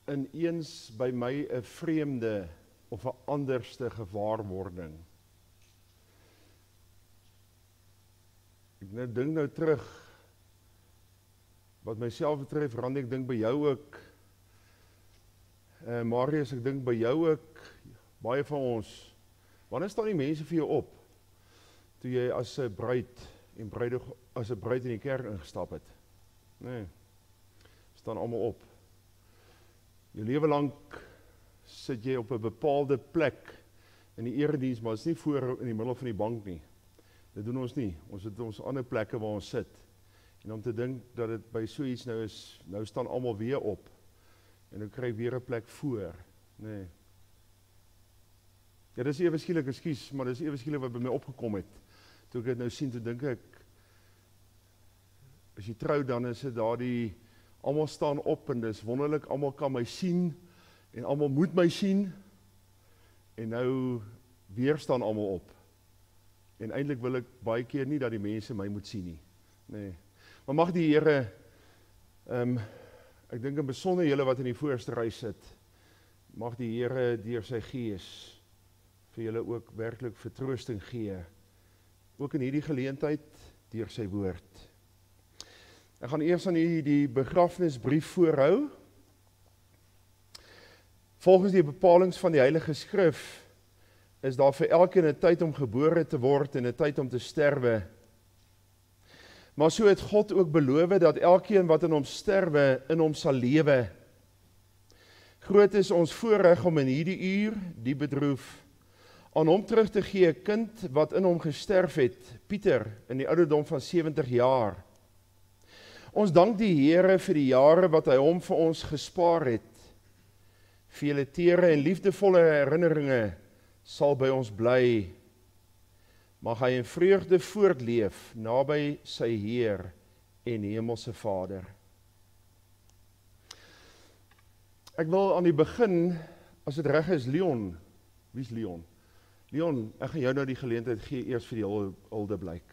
ineens by my 'n vreemde of 'n anderste gewaarwording. Ek dink nou terug, wat myself betref, Randy, ek dink by jou ook, Marius, ek dink by jou ook, baie van ons, wanneer staan die mense vir jou op, toe jy as 'n bruid in die kerk ingestap het? Nee, staan almal op. Jou lewe lank sit jy op 'n bepaalde plek in die erediens, maar dit is nie voor in die middel van die bank nie. Dit doen ons nie. Ons het ons ander plekke waar ons sit. En om te dink dat dit by so iets nou is, nou staan almal weer op. En dan kry ek weer 'n plek voor. Nee. Ja, dis ewe skielik, ekskuus, maar dis ewe skielik wat by my opgekom het. Toe ek dit nou sien, toe dink ek, as jy trou, dan is dit daardie, almal staan op en dis wonderlik, almal kan my sien en almal moet my sien. En nou weer staan almal op. En eintlik wil ek baie keer nie dat die mense my moet sien nie. Nee. Maar mag die Here, ek dink in besonder julle wat in die voorste ry sit, mag die Here deur sy Gees vir julle ook werklik vertroosting gee, ook in hierdie geleentheid deur sy woord. Ek gaan eers aan u die begrafnisbrief voorhou. Volgens die bepalings van die Heilige Skrif is daar vir elkeen 'n tyd om gebore te word en 'n tyd om te sterwe. Maar so het God ook beloof dat elkeen wat in hom sterwe, in hom sal lewe. Groot is ons voorreg om in hierdie uur, die bedroef, aan hom terug te gee 'n kind wat in hom gesterf het, Pieter, in die ouderdom van 70 jaar. Ons dank die Here vir die jare wat hy hom vir ons gespaar het. Vele tere en liefdevolle herinneringe sal by ons bly. Mag hy in vreugde voortleef naby sy Heer en Hemelse Vader. Ek wil aan die begin, as dit reg is, Leon. Wie is Leon? Leon, ek gaan jou nou die geleentheid gee eers vir die huldeblyk.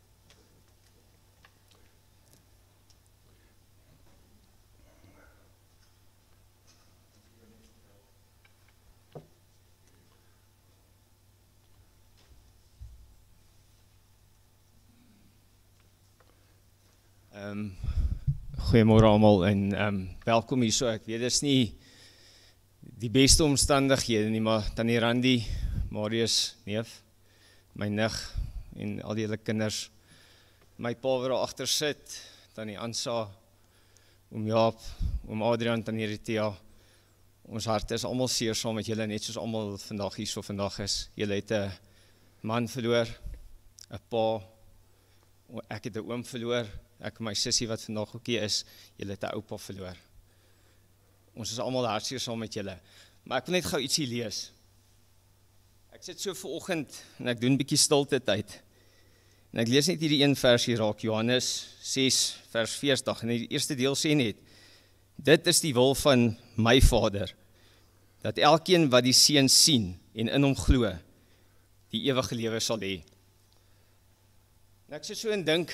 Goeiemôre almal en welkom hier so. Ek weet dis nie die beste omstandighede nie, maar tannie Randy, Marius, neef, my nig en al die hele kinders, my pa wat daar agter sit, tannie Ansa, oom Jaap, oom Adrian, tannie Ritia. Ons hart is almal seer saam met julle, net soos almal vandag hier so vandag is. Julle het 'n man verloor, 'n pa, ek het 'n oom verloor. Ek en my sussie wat vandag ook hier is, julle het 'n oupa verloor. Ons is almal hartseer saam met julle. Maar ek wil net gou ietsie lees. Ek sit so vanoggend en ek doen 'n bietjie stilte tyd. En ek lees net hierdie een versie raak, Johannes 6 vers 40. En die eerste deel sê net: Dit is die wil van my Vader, dat elkeen wat die Seun sien en in hom glo, die ewige lewe sal hê. En ek sit so en dink,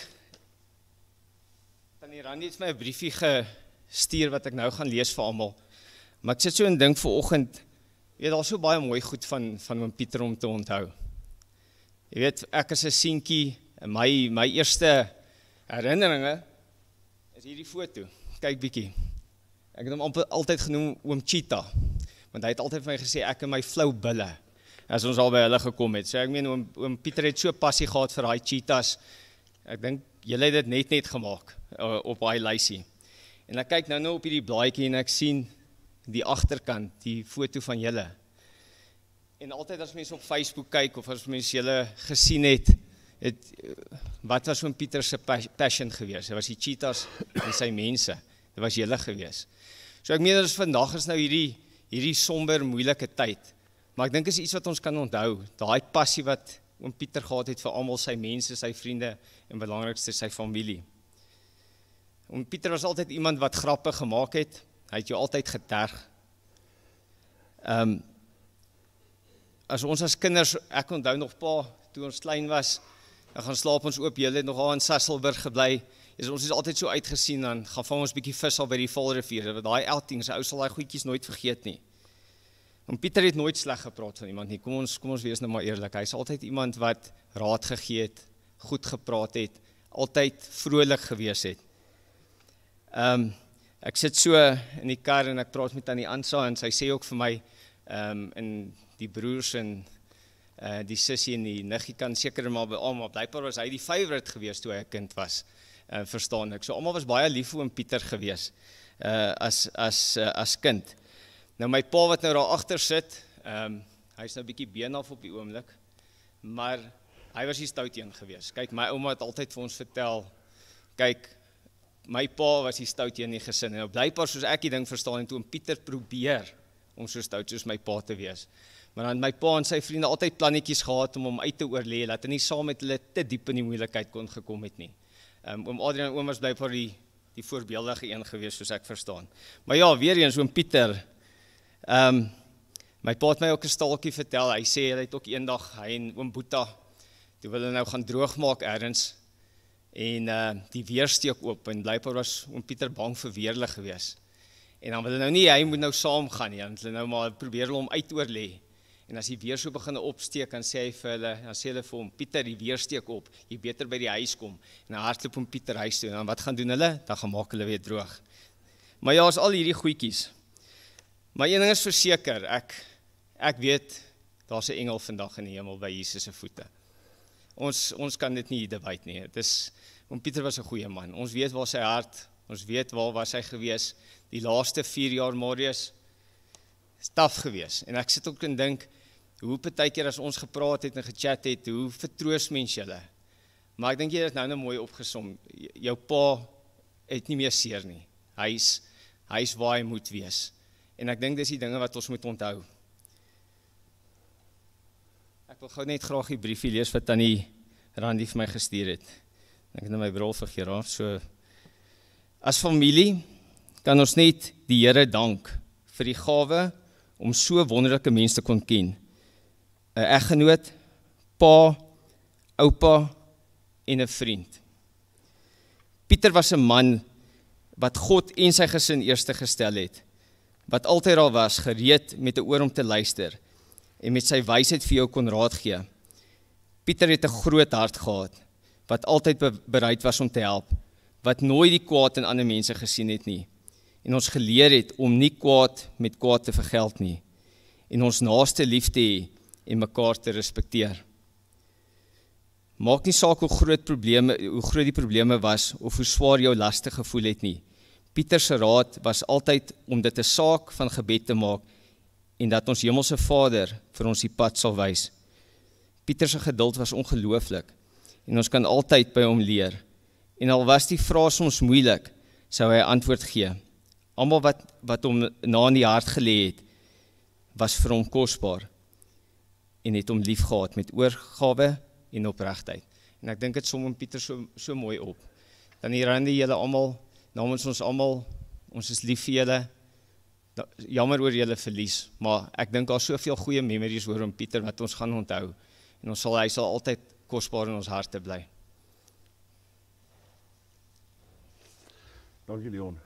Tannie Randy het my 'n briefie gestuur wat ek nou gaan lees vir almal. Maar ek sit so en dink vanoggend, jy weet, daar is so baie mooi goed van oom Pieter om te onthou. Jy weet, ek as 'n seentjie, my eerste herinneringe is hierdie foto. Kyk bietjie. Ek het hom altyd genoem oom Cheetah, want hy het altyd vir my gesê ek en my flou bulle as ons al by hulle gekom het. So ek meen oom Pieter het so passie gehad vir daai cheetahs. Ek dink julle het dit net gemaak op daai lysie. En ek kyk nou op hierdie blaadjie en ek sien die agterkant, die foto van julle. En altyd as mense op Facebook kyk of as mense julle gesien het, wat was oom Pieter se passion gewees? Dit was die cheetahs en sy mense. Dit was julle gewees. So ek meen, vandag is nou hierdie somber, moeilike tyd. Maar ek dink is iets wat ons kan onthou. Daai passie wat oom Pieter gehad het vir almal sy mense, sy vriende en belangrikste sy familie. Oom Pieter was altyd iemand wat grappe gemaak het. Hy het jou altyd geterg. As ons as kinders, ek onthou nog pa, toe ons klein was, dan gaan slaap ons oop, julle het nogal in Sasolburg gebly, ons is altyd so uitgesien, dan gaan vang ons bietjie vis al by die Vaalrivier, want daai outing, sy ou sal daai goedjies nooit vergeet nie. En Pieter het nooit sleg gepraat van iemand nie, kom ons wees nou maar eerlik, hy is altyd iemand wat raad gegee het, goed gepraat het, altyd vrolik gewees het. Ek sit so in die kar en ek praat met Tannie Ansa en sy sê ook vir my, en die broers en die sussie en die niggie kan seker maar by almal, blykbaar was hy die favourite gewees toe hy 'n kind was, verstaan ek. So almal was baie lief vir oom Pieter gewees, as kind. Nou my pa wat nou daar agter sit, hy is nou bietjie been af op die oomblik, maar hy was die stout een gewees. Kyk, my ouma het altyd vir ons vertel, kyk, my pa was die stout een in die gesin, en nou blykbaar soos ek die ding verstaan, en toe oom Pieter probeer om so stout soos my pa te wees. Maar dan my pa en sy vriende altyd plannetjies gehad om hom uit te oorlê, dat hy nie saam met hulle te diep in die moeilikheid kon gekom het nie. Oom Adrian en oom was blykbaar die voorbeeldige een gewees, soos ek verstaan. Maar ja, weer eens, oom Pieter, my pa het my ook 'n staaltjie vertel, hy sê, hy het ook eendag, hy en oom Boeta, toe wil hulle nou gaan droogmaak ergens, en die weer steek oop, en blykbaar was oom Pieter bang vir weerlig gewees. En dan wil hulle nou nie, hy moet nou saam gaan nie, want hulle nou maar probeer hulle hom uit oorlê. En as die weer so begin opsteek, dan sê hulle vir hom, Pieter, die weer steek op, jy beter by die huis kom. En dan hardloop hom Pieter huis toe, en dan wat gaan doen hulle? Dan gaan maak hulle weer droog. Maar ja, is al hierdie goedjies. Maar een ding is verseker, ek weet, daar's 'n engel vandag in die hemel by Jesus se voete. Ons kan dit nie debat nie. Oom Pieter was 'n goeie man. Ons weet waar sy hart, ons weet waar was hy gewees. Die laaste 4 jaar, Marius, is taaf gewees. En ek sit ook en dink, hoe partykeer as ons gepraat het en gechat het, hoe vertroos mens julle. Maar ek dink jy het nou mooi opgesom. Jou pa het nie meer seer nie. Hy is waar hy moet wees. En ek dink dis die dinge wat ons moet onthou. Ek wil gou net graag die briefie lees wat Tannie Randi vir my gestuur het. Ek het nou my bril vergeet, so. As familie kan ons net die Here dank vir die gawe om so wonderlike mense te kon ken. 'n Eggenoot, pa, oupa en 'n vriend. Pieter was 'n man wat God en sy gesin eerste gestel het, wat altyd al was, gereed met 'n oor om te luister, en met sy wysheid vir jou kon raad gee. Pieter het 'n groot hart gehad, wat altyd bereid was om te help, wat nooit die kwaad in ander mense gesien het nie, en ons geleer het om nie kwaad met kwaad te vergeld nie, en ons naaste lief te hê en mekaar te respekteer. Maak nie saak hoe groot die probleme was, of hoe swaar jou laste gevoel het nie. Pieter se raad was altyd om dit 'n saak van gebed te maak, en dat ons hemelse Vader vir ons die pad sal wys. Pieter se geduld was ongelooflik, en ons kan altyd by hom leer. En al was die vraag soms moeilik, sou hy antwoord gee. Almal wat hom na in die hart gelê het, was vir hom kosbaar, en het hom lief gehad met oorgawe en opregtheid. En ek dink dit som Pieter so mooi op. Dan hier rande julle almal, namens ons almal, ons is lief vir julle, jammer oor julle verlies, maar ek dink daar soveel goeie memories oor Pieter wat ons gaan onthou, en hy sal altyd kosbaar in ons harte bly. Dankie Leon.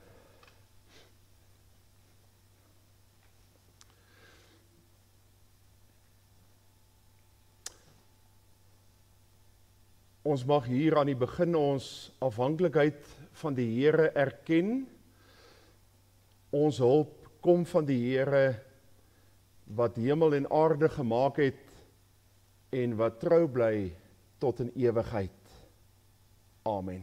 Ons mag hier aan die begin ons afhanklikheid van die Here erken. Ons hulp kom van die Here wat hemel en aarde gemaak het en wat trou bly tot in ewigheid. Amen.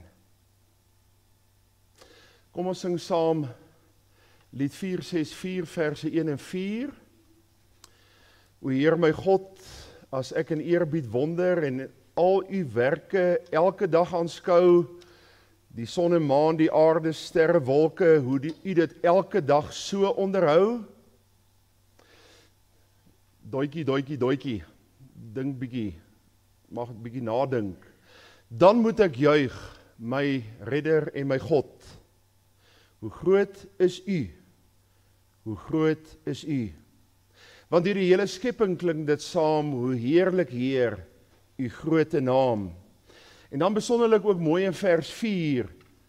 Kom ons sing saam lied 464 verse 1 en 4. O Heer my God, as ek in eerbied wonder en al u werke elke dag aanskou, die son en maan, die aarde, sterre, wolke, hoe u dit elke dag so onderhou. Doikie, dink bietjie, mag ek bietjie nadink. Dan moet ek juig, my redder en my God. Hoe groot is u? Hoe groot is u? Want deur die hele skepping klink dit saam, hoe heerlik Heer, u groote naam. En dan besonderlik ook mooi in vers 4,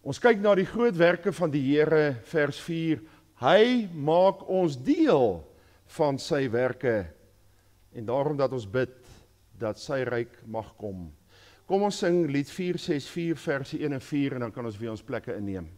Ons kyk na die groot werke van die Here, vers 4. Hy maak ons deel van sy werke en daarom dat ons bid dat sy ryk mag kom. Kom ons sing lied 464 verse 1 en 4 en dan kan ons weer ons plekke inneem.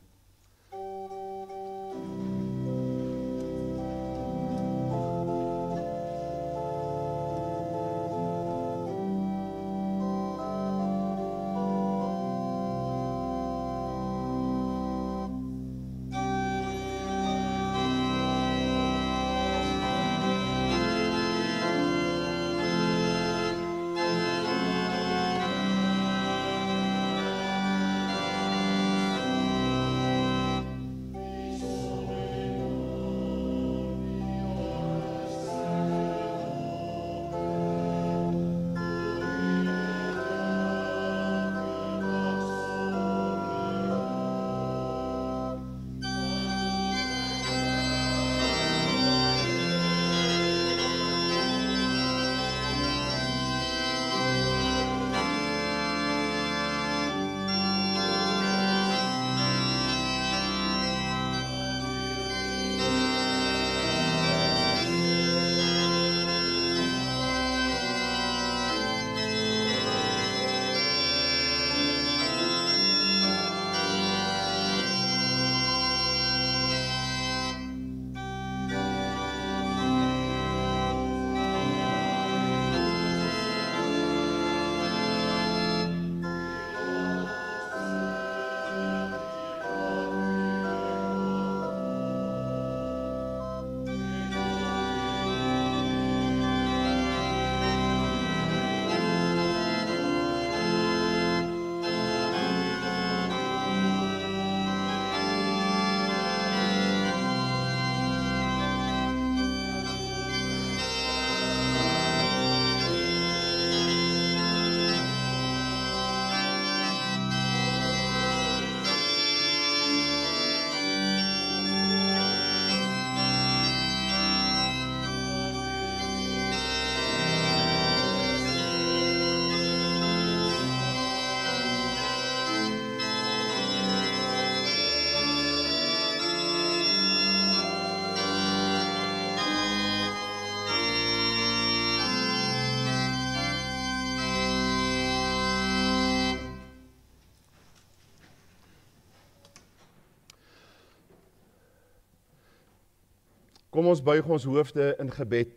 Kom ons buig ons hoofde in gebed.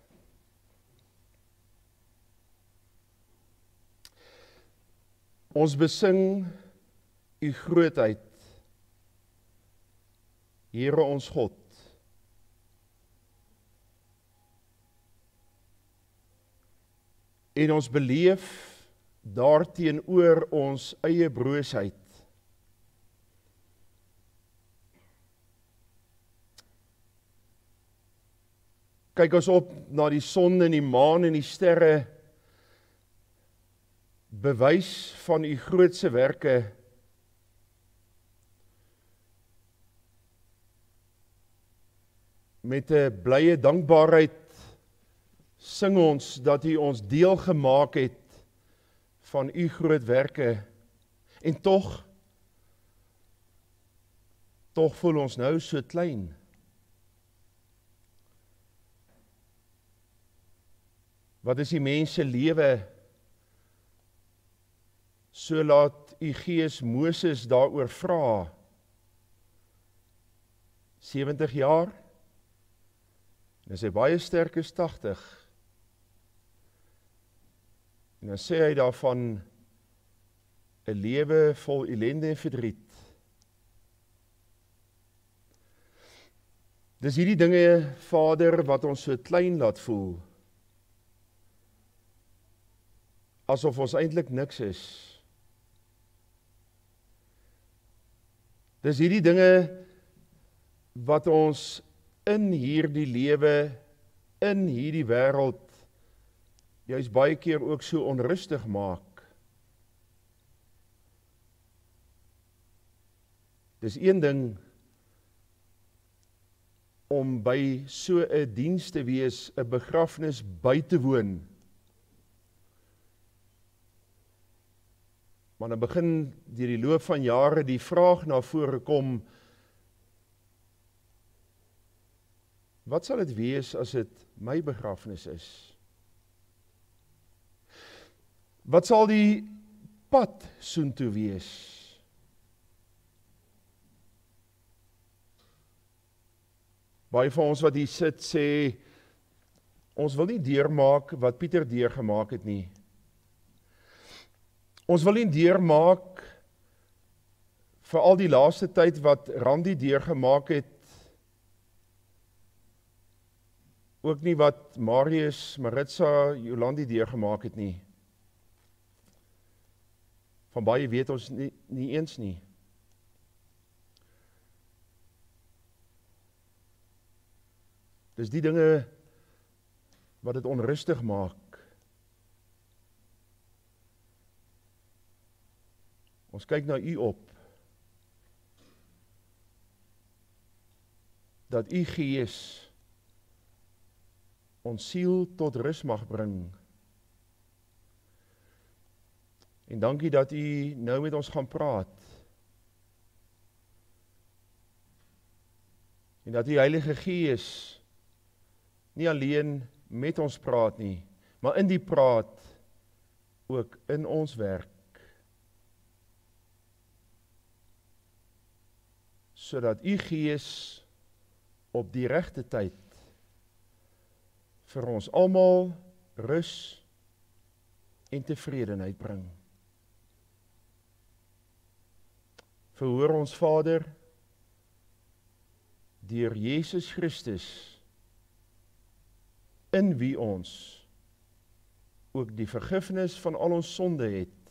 Ons besing u grootheid, Here ons God. En ons beleef daarteenoor ons eie broosheid. Kyk ons op na die son en die maan en die sterre, bewys van u grootse werke. Met 'n blye dankbaarheid sing ons dat u ons deel gemaak het van u groot werke. En tog voel ons nou so klein. Wat is die mens se lewe? So laat u Gees Moses daaroor vra. 70 jaar? En hy baie sterk is 80. En dan sê hy daarvan 'n lewe vol ellende en verdriet. Dis hierdie dinge, Vader, wat ons so klein laat voel. Asof ons eintlik niks is. Dis hierdie dinge wat ons in hierdie lewe, in hierdie wêreld, juist baie keer ook so onrustig maak. Dis een ding om by so 'n diens te wees, 'n begrafnis by te woon. Maar dan begin deur die loop van jare die vraag na vore kom, wat sal dit wees as dit my begrafnis is? Wat sal die pad soontoe wees? Baie van ons wat hier sit sê, ons wil nie deurmaak wat Pieter deurgemaak het nie. Ons wil nie deurmaak vir al die laaste tyd wat Randy deurgemaak het, ook nie wat Marius, Maritza, Jolandi deurgemaak het nie. Van baie weet ons nie eens nie. Dis die dinge wat dit onrustig maak. Ons kyk na u op, dat u Gees ons siel tot rus mag bring. En dankie dat u nou met ons gaan praat. En dat die Heilige Gees nie alleen met ons praat nie, maar in die praat ook in ons werk. Sodat u Gees op die regte tyd vir ons almal rus en tevredenheid bring. Verhoor ons Vader, deur Jesus Christus, in wie ons ook die vergifnis van al ons sonde het,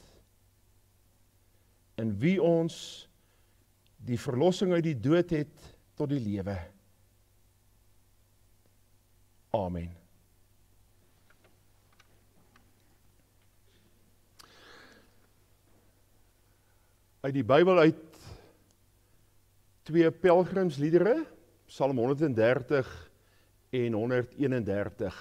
in wie ons die verlossing uit die dood het tot die lewe. Amen. Uit die Bybel uit 2 pelgrimsliedere, Psalm 130 en 131.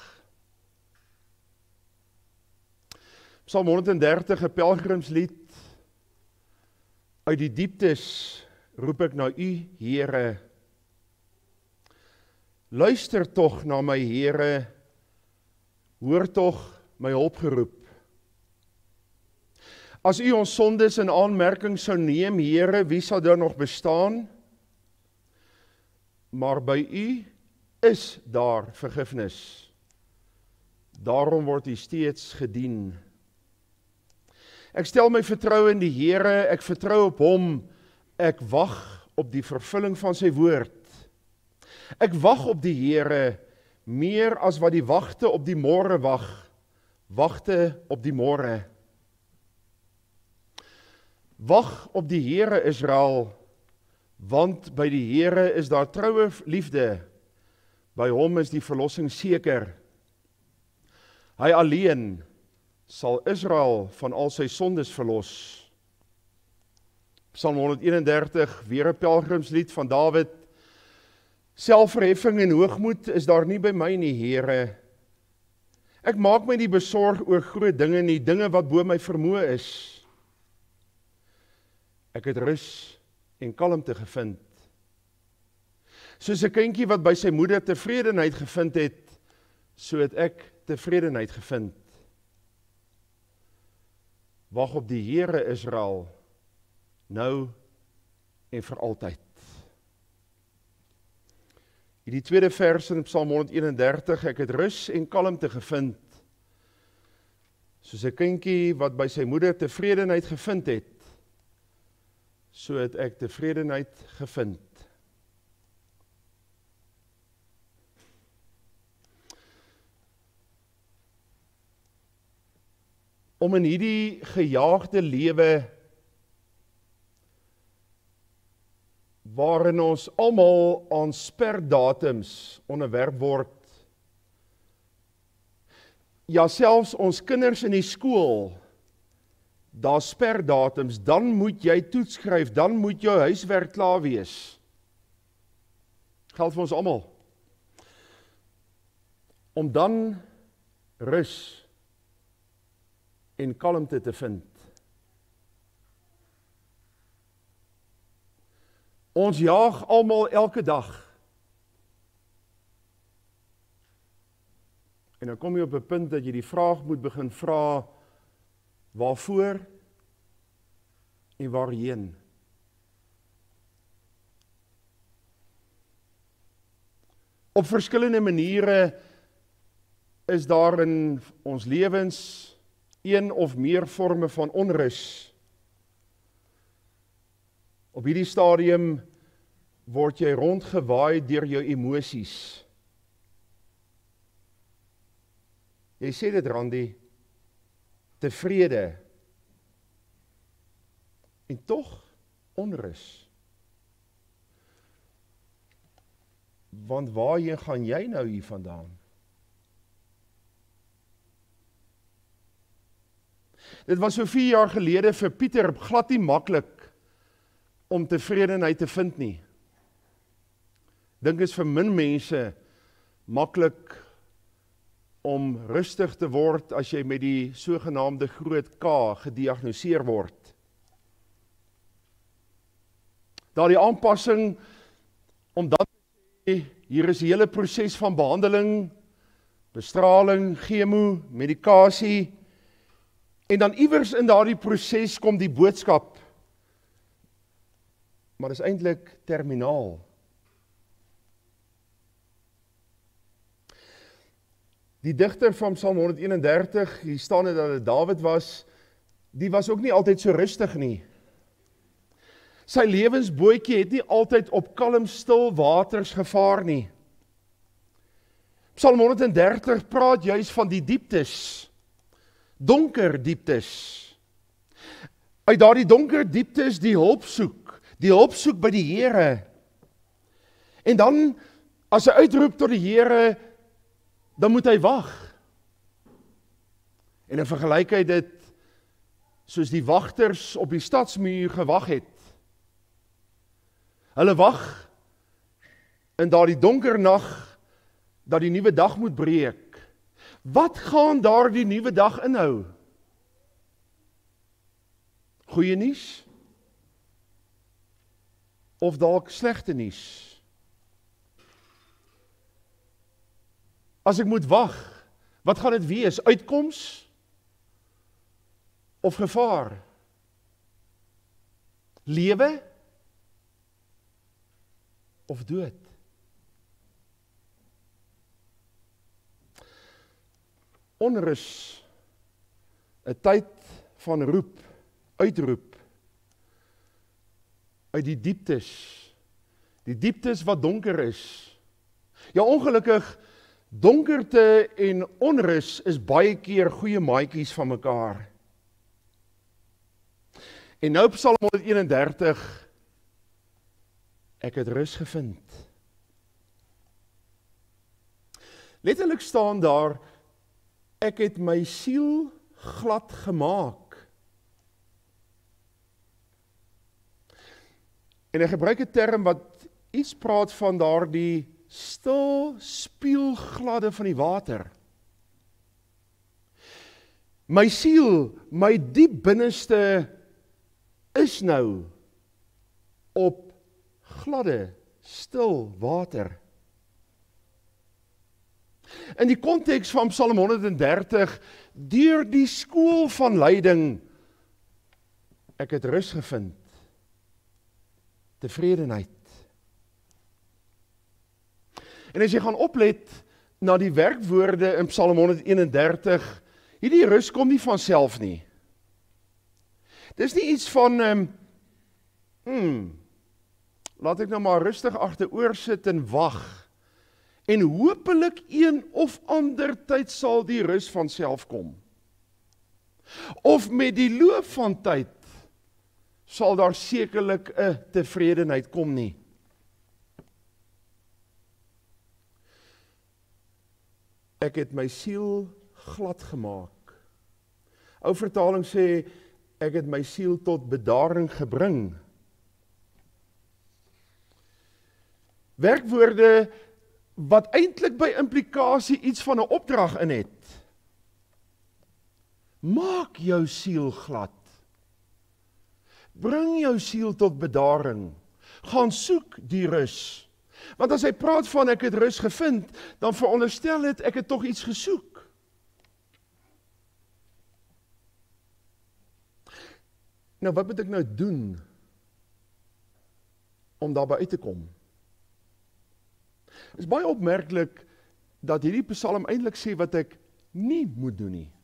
Psalm 130, 'n pelgrimslied. Uit die dieptes roep ek na u, Here. Luister tog na my, Here. Hoor tog my hulpgeroep. As u ons sondes in aanmerking sou neem, Here, wie sal daar nog bestaan? Maar by u is daar vergifnis. Daarom word u steeds gedien. Ek stel my vertroue in die Here, ek vertrou op hom, ek wag op die vervulling van sy woord. Ek wag op die Here, meer as wat die wagte op die môre wag, wagte op die môre. Wag op die Here, Israel, want by die Here is daar troue liefde, by hom is die verlossing seker. Hy alleen sal Israel van al sy sondes verlos. Psalm 131, weer 'n pelgrimslied van Dawid. Selfverheffing en hoogmoed is daar nie by my nie, Here. Ek maak my nie besorg oor groot dinge nie, dinge wat bo my vermoë is. Ek het rus en kalmte gevind. Soos 'n kindjie wat by sy moeder tevredenheid gevind het, so het ek tevredenheid gevind. Wag op die Here, Israel, nou en vir altyd. Hierdie tweede vers in Psalm 131, ek het rus en kalmte gevind, soos 'n kindjie wat by sy moeder tevredenheid gevind het, so het ek tevredenheid gevind. Om in hierdie gejaagde lewe, waarin ons almal aan sperdatums onderwerp word, ja selfs ons kinders in die skool, daar sperdatums, dan moet jy toets skryf, dan moet jou huiswerk klaar wees. Geld vir ons almal. Om dan rus en kalmte te vind. Ons jaag almal elke dag. En dan kom jy op 'n punt dat jy die vraag moet begin vra, waarvoor en waarheen? Op verskillende maniere is daar in ons lewens een of meer vorme van onrus. Op hierdie stadium word jy rondgewaai deur jou emosies. Jy sê dit, Randy, tevrede en tog onrus. Want waarheen gaan jy nou hier vandaan? Dit was so 4 jaar gelede vir Pieter glad nie maklik om tevredenheid te vind nie. Dink is vir min mense maklik om rustig te word as jy met die sogenaamde groot K gediagnoseer word. Daardie aanpassing om dan hier is 'n hele proses van behandeling, bestraling, chemo, medikasie, en dan iewers in daardie proses kom die boodskap, maar dit is eintlik terminaal. Die digter van Psalm 131, hier staan dit dat dit Dawid was, die was ook nie altyd so rustig nie. Sy lewensbootjie het nie altyd op kalm stil waters gevaar nie. Psalm 130 praat juis van die dieptes, donker dieptes. Uit daardie donker dieptes die hulp soek by die Here. En dan, as hy uitroep tot die Here, dan moet hy wag. En dan vergelyk hy dit soos die wagters op die stadsmuur gewag het. Hulle wag in daardie donker nag dat die nuwe dag moet breek. Wat gaan daardie nuwe dag inhou? Goeie nuus? Of dalk slegte nuus? As ek moet wag, wat gaan dit wees? Uitkoms of gevaar? Lewe of dood? Onrus, 'n tyd van roep, uitroep, uit die dieptes wat donker is. Ja, ongelukkig, donkerte en onrus is baie keer goeie maatjies van mekaar. En nou Psalm 131, ek het rus gevind. Letterlik staan daar, ek het my siel glad gemaak. En hy gebruik 'n term wat iets praat van daardie stil spieelgladde van die water. My siel, my diep binneste is nou op gladde, stil water. In die konteks van Psalm 130, deur die skool van lyding, ek het rus gevind, tevredenheid. En as jy gaan oplet na die werkwoorde in Psalm 131, hierdie rus kom nie van self nie. Dis nie iets van, laat ek nou maar rustig agteroor sit en wag, en hopelik een of ander tyd sal die rus van self kom. Of met die loop van tyd sal daar sekerlik 'n tevredenheid kom nie. Ek het my siel glad gemaak. Ou vertaling sê, ek het my siel tot bedaring gebring. Werkwoorde wat eintlik by implikasie iets van 'n opdrag in het. Maak jou siel glad. Bring jou siel tot bedaring. gaan soek die rus. Want as hy praat van ek het rus gevind, dan veronderstel dit ek het tog iets gesoek. Nou wat moet ek nou doen om daarby uit te kom? Het is baie opmerklik dat hierdie psalm eintlik sê wat ek nie moet doen nie.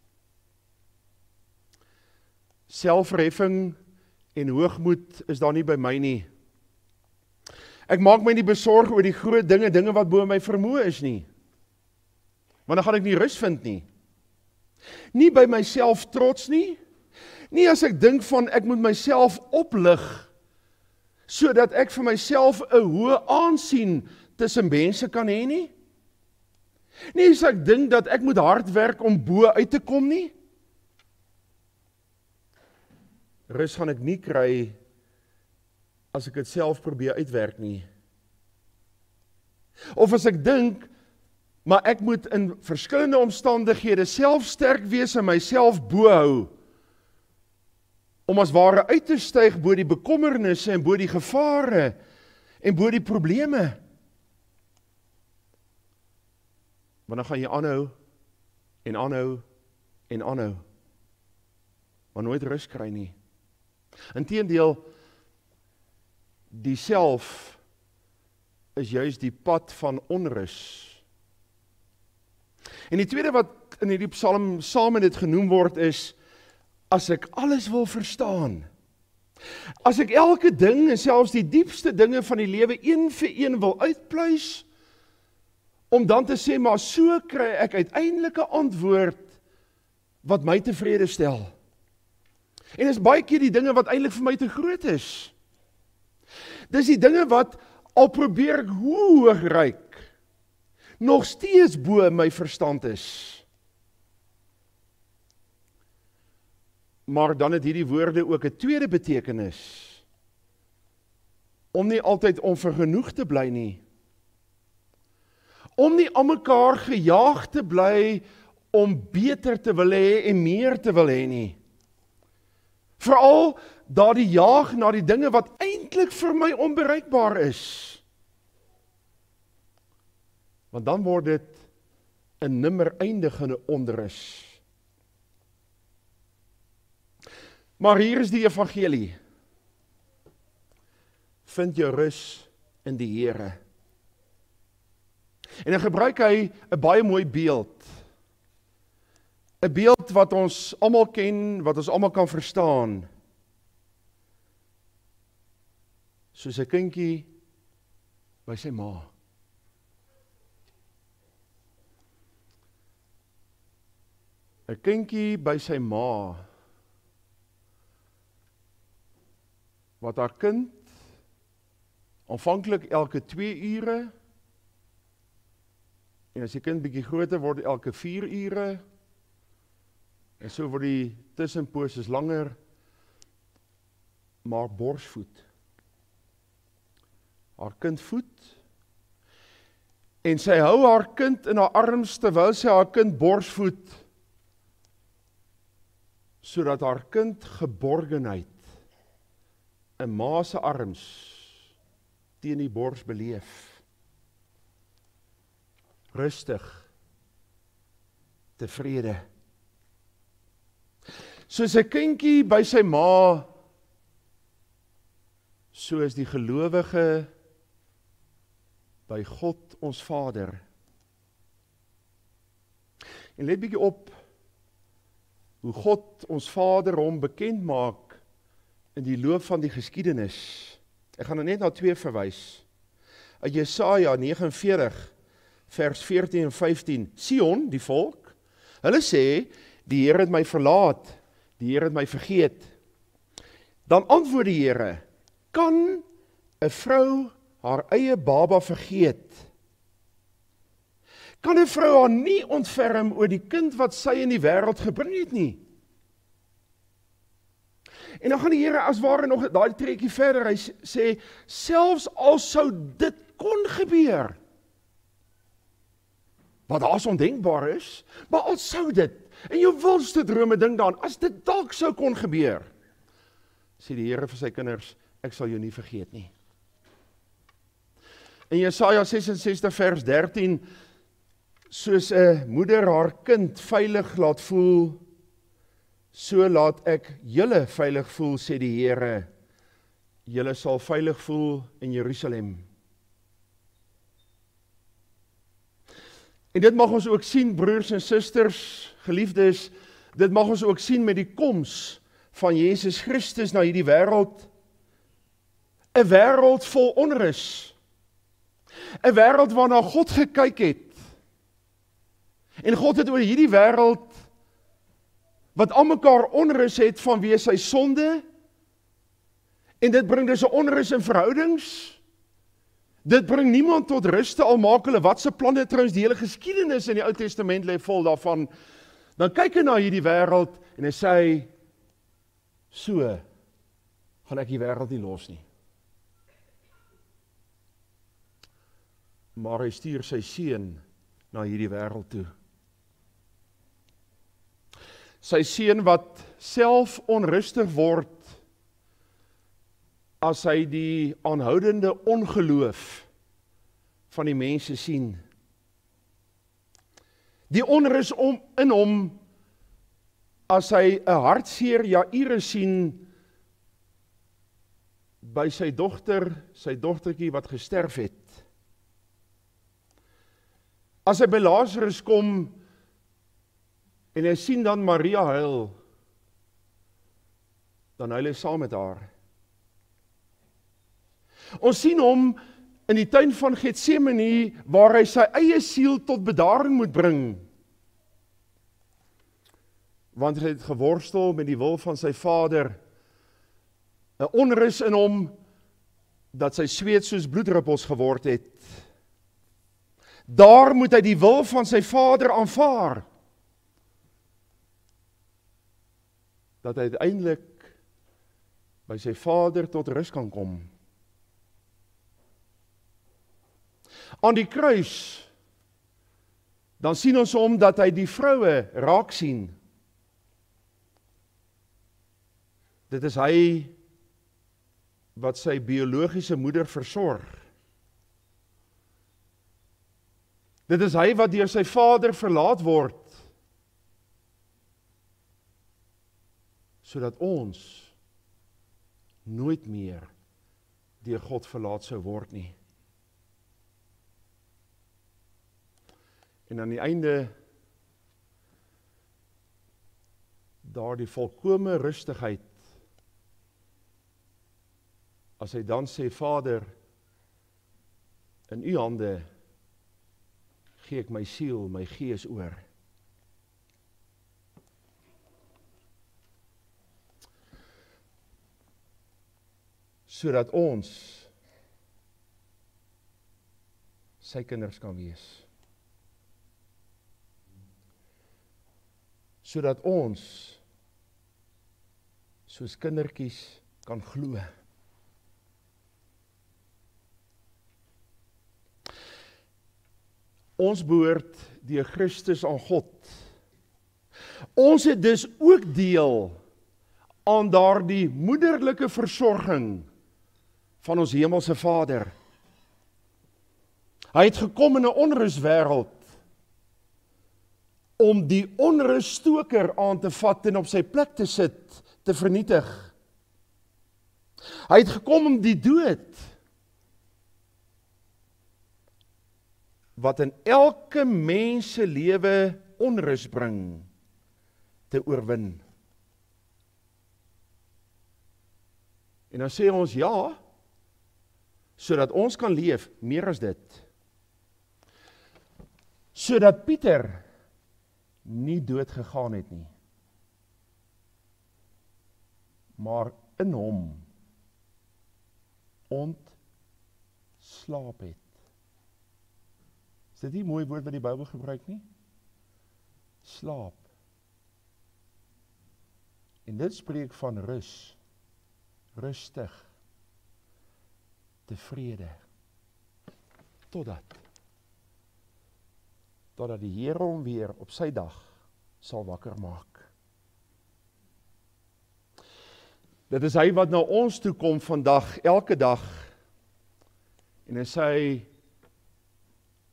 Selfverheffing en hoogmoed is daar nie by my nie. Ek maak my nie besorg oor die groot dinge wat bo my vermoë is nie. Want dan gaan ek nie rus vind nie. Nie by myself trots nie. Nie as ek dink van ek moet myself oplig, sodat ek vir myself 'n hoë aansien tussen mense kan hê nie. Nie as ek dink dat ek moet hard werk om bo uit te kom nie. Rus gaan ek nie kry as ek dit self probeer uitwerk nie. Of as ek dink, maar ek moet in verskillende omstandighede self sterk wees en myself bo hou, om as ware uit te styg bo die bekommernisse en bo die gevare en bo die probleme. Want dan gaan jy aanhou en aanhou en aanhou, maar nooit rus kry nie. Inteendeel, die self is juist die pad van onrus. En die tweede wat in hierdie psalm saam met dit genoem word is, as ek alles wil verstaan, as ek elke ding en selfs die diepste dinge van die lewe een vir een wil uitpluis, om dan te sê, maar so kry ek uiteindelik 'n antwoord wat my tevrede stel. En is baie keer die dinge wat eintlik vir my te groot is. Dis die dinge wat, al probeer ek hoe hoog reik, nog steeds bo my verstand is. Maar dan het hierdie woorde ook 'n tweede betekenis. Om nie altyd onvergenoeg te bly nie. Om nie aan mekaar gejaag te bly om beter te wil hê en meer te wil hê nie. Veral daardie jaag na die dinge wat eintlik vir my onbereikbaar is. Want dan word dit 'n nimmer eindigende onrus. Maar hier is die evangelie. Vind jou rus in die Here. En dan gebruik hy 'n baie mooi beeld. 'n Beeld wat ons almal ken, wat ons almal kan verstaan. Soos 'n kindjie by sy ma. 'n Kindjie by sy ma, wat haar kind aanvanklik elke 2 ure, en as die kind bietjie groter word elke 4 ure, en so word die tussenposes langer, maar borsvoed. Haar kind voed, en sy hou haar kind in haar arms terwyl sy haar kind borsvoed, sodat haar kind geborgenheid in ma se arms teen die bors beleef. Rustig, tevrede. Soos 'n kindjie by sy ma, so is die gelowige by God ons Vader. En let bietjie op hoe God ons Vader hom bekend maak in die loop van die geskiedenis. Ek gaan net na 2 verwys. Uit Jesaja 49 vers 14 en 15. Sion, die volk, hulle sê, die Here het my verlaat, die Here het my vergeet. Dan antwoord die Here, kan 'n vrou haar eie baba vergeet? Kan 'n vrou haar nie ontferm oor die kind wat sy in die wêreld gebring het nie? En dan gaan die Here as ware nog daai treetjie verder, hy sê, selfs al sou dit kon gebeur, wat daar's ondenkbaar is, maar al sou dit, en jou wildste drome dink daaraan, as dit dalk sou kon gebeur, sê die Here vir sy kinders, ek sal jou nie vergeet nie. In Jesaja 66 vers 13, soos 'n moeder haar kind veilig laat voel, so laat ek julle veilig voel, sê die Here. Julle sal veilig voel in Jerusalem. En dit mag ons ook sien, broers en susters, geliefdes, dit mag ons ook sien met die koms van Jesus Christus na hierdie wêreld. 'n Wêreld vol onrus. 'n Wêreld waarna God gekyk het. En God het oor hierdie wêreld, wat almekaar onrus het vanweë sy sonde, en dit bring dus 'n onrus in verhoudings. Dit bring niemand tot rus, al maak hulle wat se planne, trouens die hele geskiedenis in die Ou Testament lê vol daarvan. Dan kyk hy na hierdie wêreld en hy sê, so gaan ek die wêreld nie los nie. Maar hy stuur sy seun na hierdie wêreld toe. Sy seun wat self onrustig word as hy die aanhoudende ongeloof van die mense sien. Die onrus in hom as hy 'n hartseer Jairus sien by sy dogtertjie wat gesterf het. As hy by Lazarus kom en hy sien dan Maria huil, dan huil hy saam met haar. Ons sien hom in die tuin van Getsemane, waar hy sy eie siel tot bedaring moet bring. Want hy het geworstel met die wil van sy Vader, 'n onrus in hom, dat sy sweet soos bloeddruppels geword het. Daar moet hy die wil van sy Vader aanvaar, dat hy uiteindelik by sy Vader tot rus kan kom. Aan die kruis, dan sien ons hom dat hy die vroue raak sien. Dit is hy wat sy biologiese moeder versorg. Dit is hy wat deur sy Vader verlaat word, sodat ons nooit meer deur God verlaat sou word nie. En aan die einde, daardie volkome rustigheid, as hy dan sê, Vader, in u hande gee ek my siel, my gees oor. Sodat ons sy kinders kan wees. Sodat ons soos kindertjies kan glo. Ons behoort deur Christus aan God. Ons het dus ook deel aan daardie moederlike versorging van ons hemelse Vader. Hy het gekom in 'n onruswêreld om die onrusstoker aan te vat en op sy plek te sit, te vernietig. Hy het gekom om die dood, wat in elke mens se lewe onrus bring, te oorwin. En dan sê ons ja, sodat ons kan leef, meer as dit. Sodat Pieter nie dood gegaan het nie, maar in hom ontslaap het. Is dit nie mooi woord wat die Bybel gebruik nie? Slaap. En dit spreek van rus, rustig, tevrede, totdat die Here hom weer op sy dag sal wakker maak. Dit is hy wat na ons toe kom vandag, elke dag, en hy sê,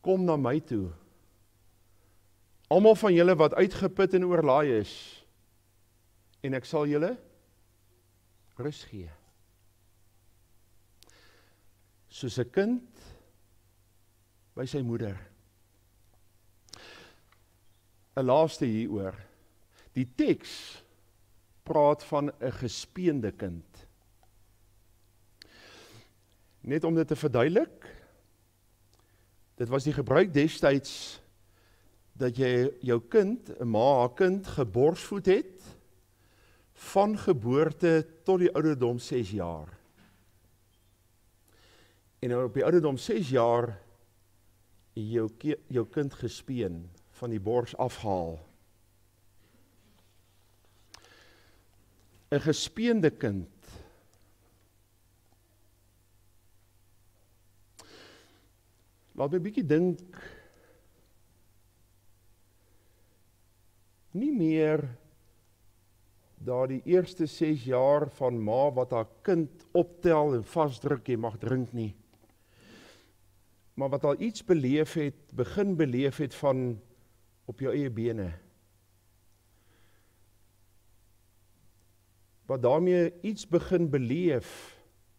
kom na my toe. Almal van julle wat uitgeput en oorlaai is, en ek sal julle rus gee. Soos 'n kind by sy moeder. 'n Laaste hieroor. Die teks praat van 'n gespeende kind. Net om dit te verduidelik, dit was die gebruik destyds dat jy jou kind, 'n ma haar kind, geborsvoed het van geboorte tot die ouderdom 6 jaar. En op die ouderdom 6 jaar jou kind gespeen, van die bors afgehaal. 'n Gespeende kind. Laat my 'n bietjie dink, nie meer daar die eerste 6 jaar van ma wat haar kind optel en vasdruk, jy mag drink nie. Maar wat al iets beleef het, begin beleef het van op jou eie bene. Wat daarmee iets begin beleef,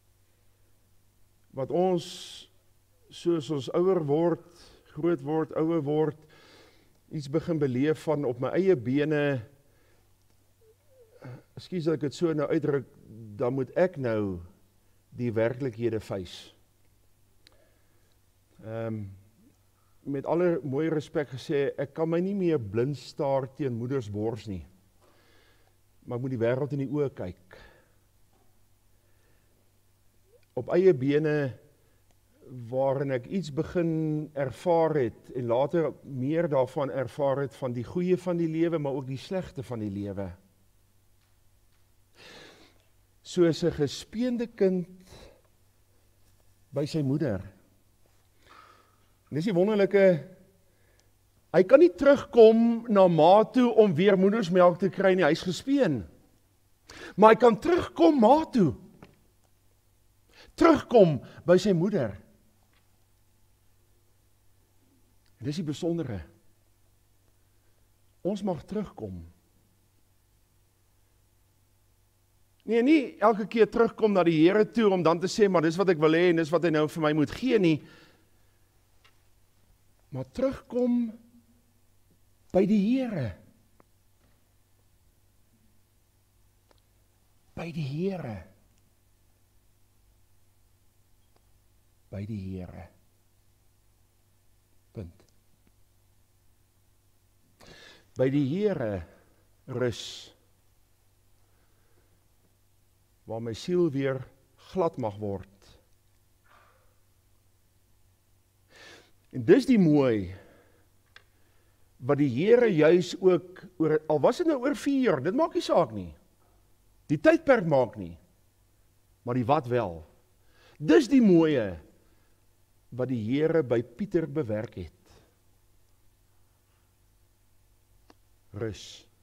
wat ons, soos ons ouer word, groot word, ouer word, iets begin beleef van op my eie bene, ekskuus dat ek het so nou uitdruk, dan moet ek nou die werklikhede face. Met alle mooi respek gesê, ek kan my nie meer blind staar teen moeders bors nie, maar ek moet die wêreld in die oë kyk. Op eie bene, waarin ek iets begin ervaar het, en later meer daarvan ervaar het, van die goeie van die lewe, maar ook die slegte van die lewe. Soos 'n gespeende kind by sy moeder. En dis die wonderlike, hy kan nie terugkom na ma toe om weer moedersmelk te kry nie, hy is gespeen. Maar hy kan terugkom ma toe. Terugkom by sy moeder. En dis die besondere. Ons mag terugkom. Nee, nie elke keer terugkom na die Here toe om dan te sê, maar dis wat ek wil hê en dis wat hy nou vir my moet gee nie. Maar terugkom by die Here. By die Here. By die Here. Punt. By die Here rus, waar my siel weer glad mag word. En dis die mooi, wat die Here juis ook, al was dit nou oor 4 jaar, dit maak nie saak nie. Die tydperk maak nie, maar die wat wel. Dis die mooie, wat die Here by Pieter bewerk het. Rus.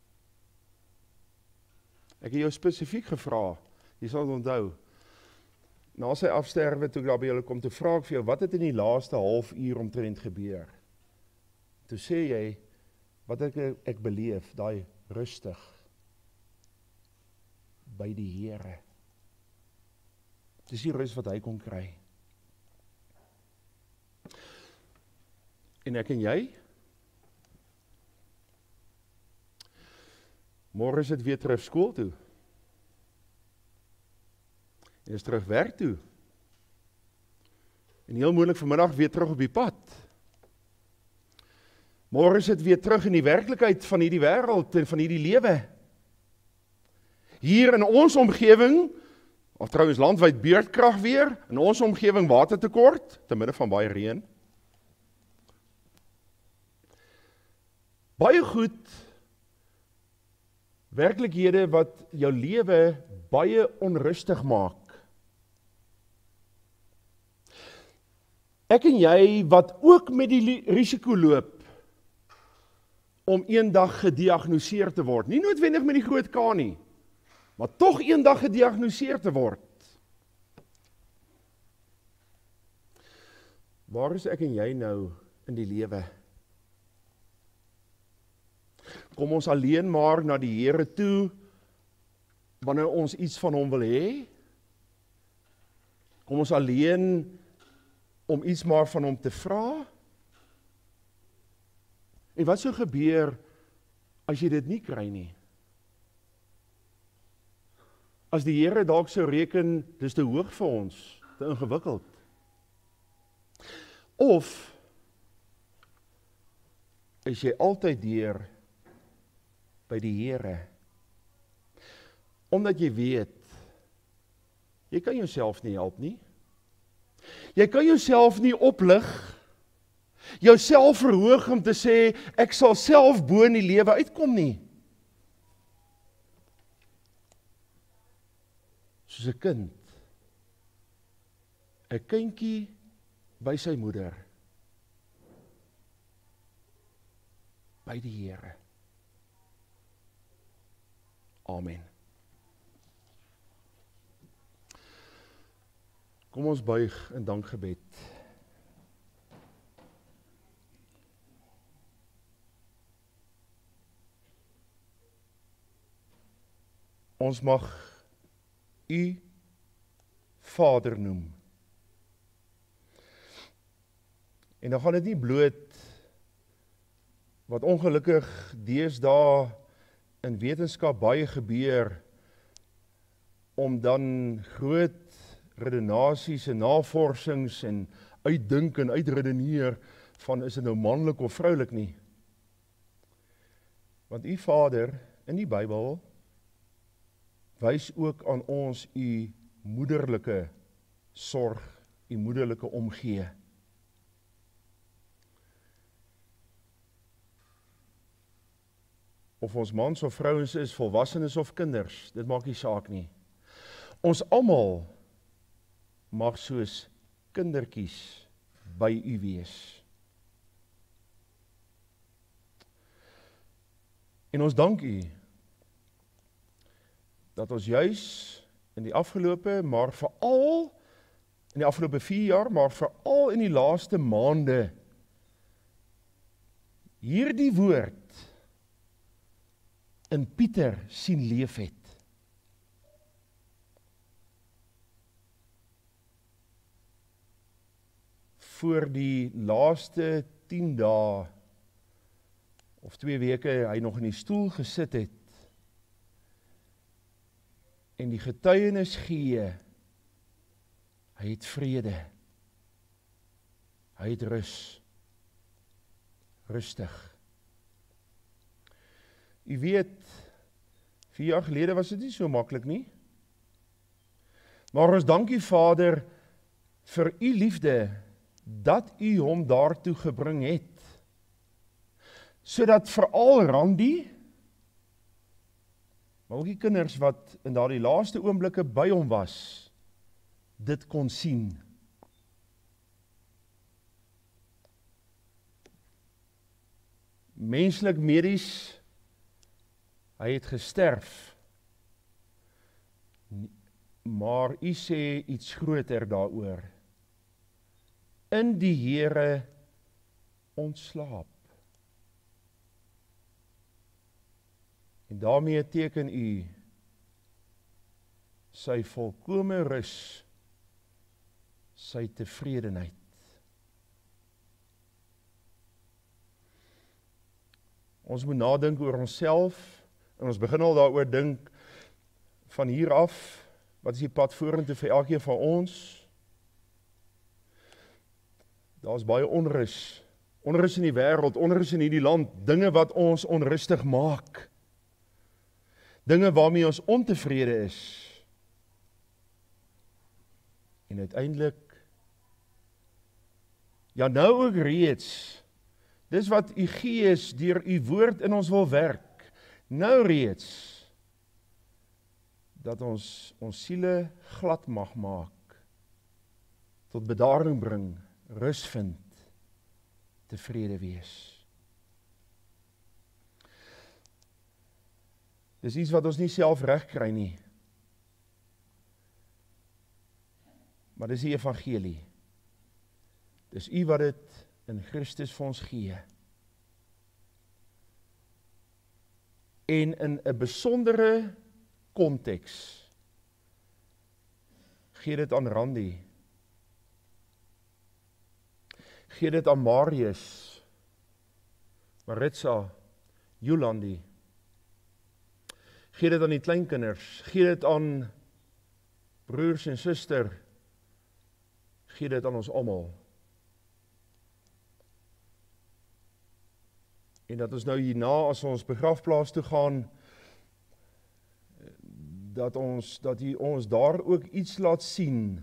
Ek het jou spesifiek gevra, jy sal het onthou, na sy afsterwe, toe ek daar by julle kom, toe vra ek vir jou, wat het in die laaste halfuur omtrent gebeur? Toe sê jy, wat ek beleef, daai rustig, by die Here. Dis die rus wat hy kon kry. En ek en jy, môre is dit weer terug skool toe. En is terug werk toe. En heel moeilik vanmiddag weer terug op die pad. Môre is dit weer terug in die werklikheid van hierdie wêreld en van hierdie lewe. Hier in ons omgewing, of trouwens landwyd beurtkrag weer, in ons omgewing watertekort, te midde van baie reën. Baie goed, werklikhede wat jou lewe baie onrustig maak. Ek en jy wat ook met die risiko loop om eendag gediagnoseer te word. Nie noodwendig met die groot K nie, maar tog eendag gediagnoseer te word. Waar is ek en jy nou in die lewe? Kom ons alleen maar na die Here toe, wanneer ons iets van hom wil hê? Kom ons alleen om iets maar van hom te vra? En wat sou gebeur as jy dit nie kry nie? As die Here dalk sou reken, dis te hoog vir ons, te ingewikkeld. Of is jy altyd deur by die Here? Omdat jy weet, jy kan jouself nie help nie. Jy kan jouself nie oplig, jouself verhoog om te sê, ek sal self bo in die lewe uitkom nie. Soos 'n kind, 'n kindjie by sy moeder, by die Here. Amen. Kom ons buig in dankgebed. Ons mag U Vader noem. En dan gaan dit nie bloot wat ongelukkig deesdae in wetenskap baie gebeur, om dan groot redenasies en navorsings en uitdink en uitredeneer van is dit nou manlik of vroulik nie. Want U Vader in die Bybel wys ook aan ons U moederlike sorg, U moederlike omgee. Of ons mans of vrouens is, volwassenes of kinders, dit maak nie saak nie. Ons almal mag soos kindertjies by U wees. En ons dank U dat ons juis in die afgelope, maar veral in die afgelope 4 jaar, maar veral in die laaste maande hierdie woord in Pieter sien leef het. Voor die laaste 10 dae of 2 weke hy nog in die stoel gesit het en die getuienis gee, hy het vrede, hy het rus, rustig. U weet, 4 jaar gelede was dit nie so maklik nie, maar ons dank U Vader vir U liefde, dat U hom daartoe gebring het, sodat veral Randy, maar ook die kinders wat in daardie laaste oomblikke by hom was, dit kon sien. Menslik medies, hy het gesterf, maar U sê iets groter daaroor. In die Here ontslaap. En daarmee teken U sy volkome rus, sy tevredenheid. Ons moet nadink oor onsself, en ons begin al daaroor dink, van hier af, wat is die pad vorentoe vir elkeen van ons? Daar is baie onrus in die wêreld, onrus in hierdie land, dinge wat ons onrustig maak, dinge waarmee ons ontevrede is, en uiteindelik, ja nou ook reeds, dis wat U Gees deur U woord in ons wil werk, nou reeds, dat ons siele glad mag maak, tot bedaring bring, rus vind, tevrede wees. Dis iets wat ons nie self reg kry nie. Maar dis die evangelie. Dis U wat dit in Christus vir ons gee. En in 'n besondere konteks gee dit aan Randy, gee dit aan Marius, Maritza, Jolandi, gee dit aan die kleinkinders, gee dit aan broers en suster, gee dit aan ons almal. En dat ons nou hierna, as ons begrafplaas toe gaan, dat hy ons daar ook iets laat sien,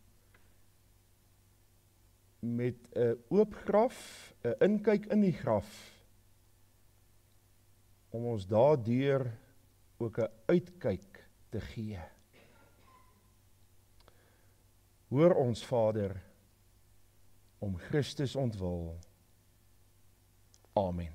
met 'n oop graf, 'n inkyk in die graf, om ons daardeur ook 'n uitkyk te gee. Hoor ons Vader, om Christus ontwil. Amen.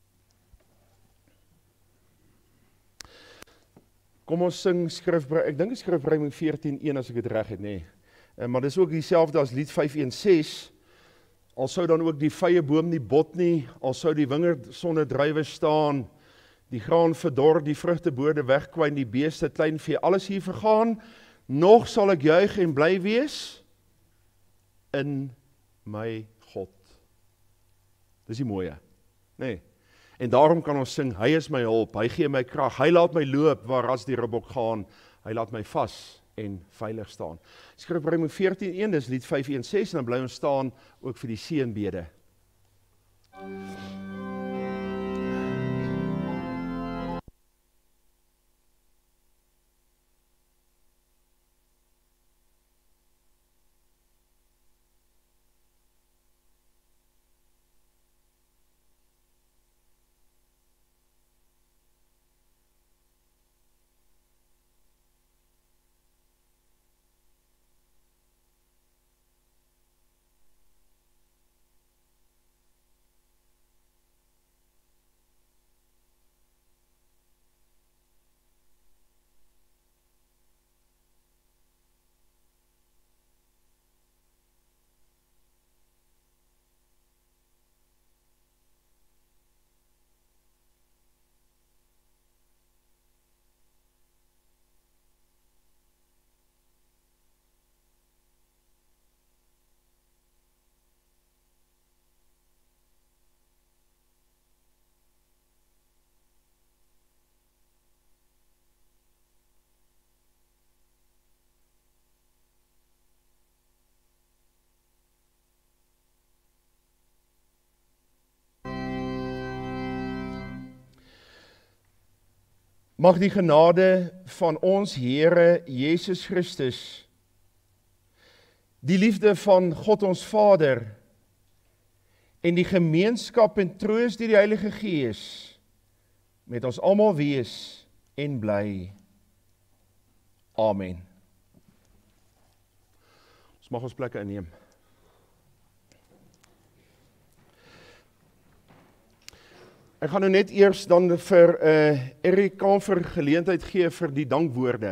Kom ons sing skrifbreiding, ek dink skrifbreiding 14:1 as ek dit reg het, nee. Maar dis ook dieselfde as lied 5:1:6. Al sou dan ook die vye boom nie bot nie, al sou die wingerd sonder druiwe staan, die graan verdor, die vrugtebode wegkwyn, die beeste, klein vee, alles hier vergaan, nog sal ek juig en bly wees in my God. Dis die mooie, nee. En daarom kan ons sing, hy is my hulp, hy gee my krag, hy laat my loop waar as die ribbok gaan, hy laat my vas en veilig staan. Skrifbreiding 14:1, dis lied 5:1:6, en dan bly ons staan ook vir die seënbede. Mag die genade van ons Here Jesus Christus, die liefde van God ons Vader en die gemeenskap en troos deur die Heilige Gees met ons almal wees en bly. Amen. Ons mag ons plekke inneem. Ek gaan nou net eers dan vir Erik Kamfer geleentheid gee vir die dankwoorde.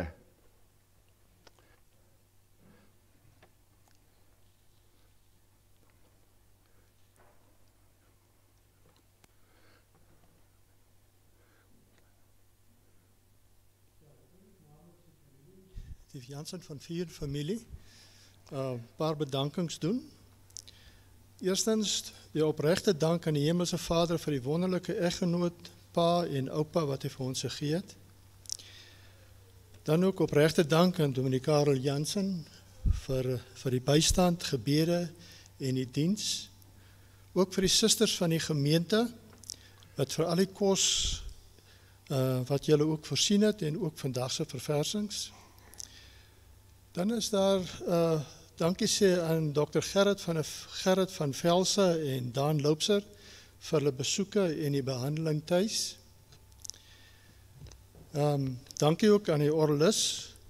Die Jansen van 4 familie, paar bedankings doen. Eerstens, die opregte dank aan die Hemelse Vader vir die wonderlike eggenoot, pa en oupa wat hy vir ons gegee het. Dan ook opregte dank aan Dominee Karel Jansen vir die bystand, gebede en die diens. Ook vir die susters van die gemeente, wat vir al die kos wat julle ook voorsien het en ook vandag se verversings. Dan is daar dankie sê aan Dr. Gerrit van Velsen en Daan Loopser vir hulle besoeke en die behandeling tuis. Dankie ook aan die orgelis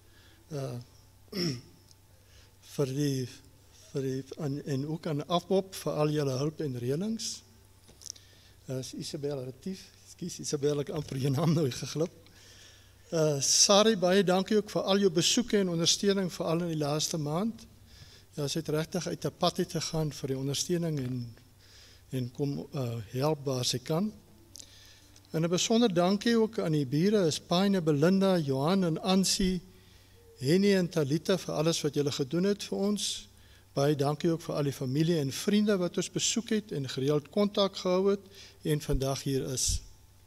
en ook aan Afbop vir al julle hulp en reëlings. Isabel Retief, ekskuus Isabel, ek amper jou naam nou geglip. Sari, baie dankie ook vir al jou besoeke en ondersteuning veral in die laaste maand. Ja, sy het regtig uit 'n pad uit te gaan vir die ondersteuning en en kom help waar sy kan. En 'n besonder dankie ook aan die bure, is Paine, Belinda, Johan en Ansie, Henny en Talita vir alles wat julle gedoen het vir ons. Baie dankie ook vir al die familie en vriende wat ons besoek het en gereeld kontak gehou het en vandag hier is.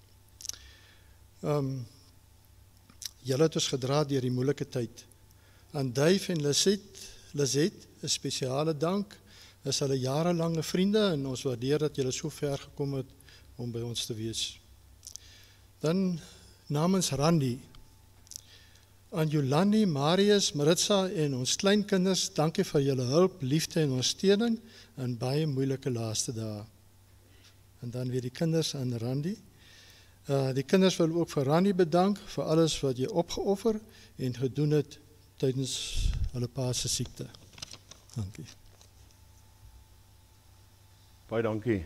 Julle het ons gedra deur die moeilike tyd. Aan Dave en Lisette 'n spesiale dank. Is hulle jarelange vriende en ons waardeer dat julle so ver gekom het om by ons te wees. Dan namens Randy, aan Jolandi, Marius, Maritza en ons kleinkinders, dankie vir julle hulp, liefde en ondersteuning in baie moeilike laaste dae. En dan weer die kinders aan Randy. Die kinders wil ook vir Randy bedank vir alles wat jy opgeoffer en gedoen het tydens hulle pa se siekte. Dankie. Baie dankie.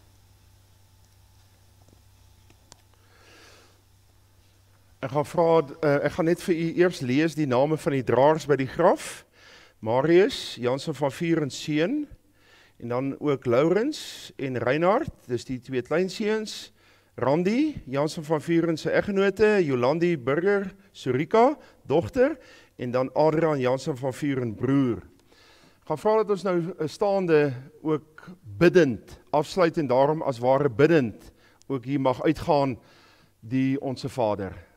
Ek gaan net vir u eers lees die name van die draers by die graf. Marius, Jansen van Vuren seun, en dan ook Laurens en Reinhard, dis die twee kleinseuns. Randy, Jansen van Vuren se eggenote, Jolandi Burger, Surika, dogter, en dan Adrian Jansen van Vuren broer. Ek gaan vra dat ons nou staande ook biddend afsluit en daarom as ware biddend ook hier mag uitgaan die Onse Vader.